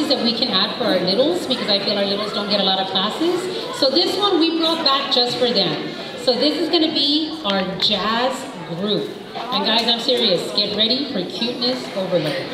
classes that we can add for our littles, because I feel our littles don't get a lot of classes. So this one we brought back just for them. So this is going to be our jazz group. And guys, I'm serious. Get ready for cuteness overload.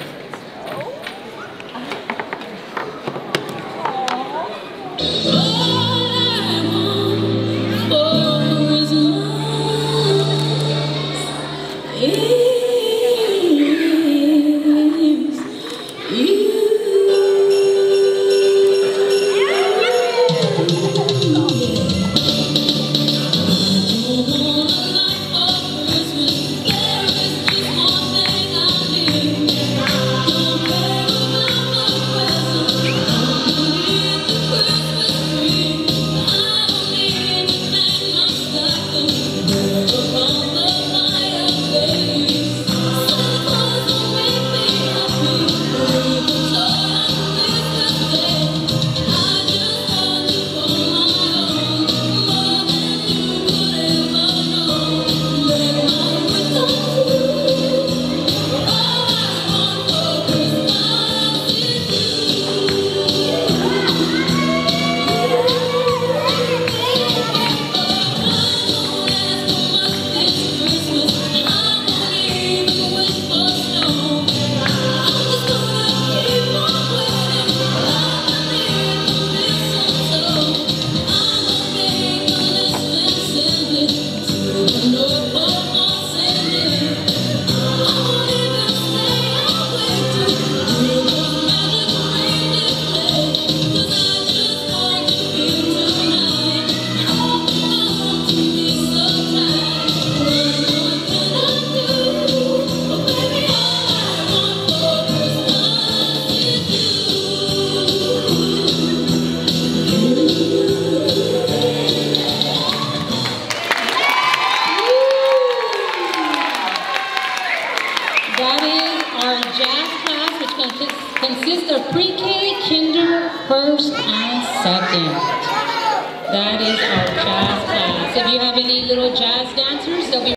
That is our jazz class, which consists of pre-K, kinder, first, and second. That is our jazz class. If you have any little jazz dancers, they'll be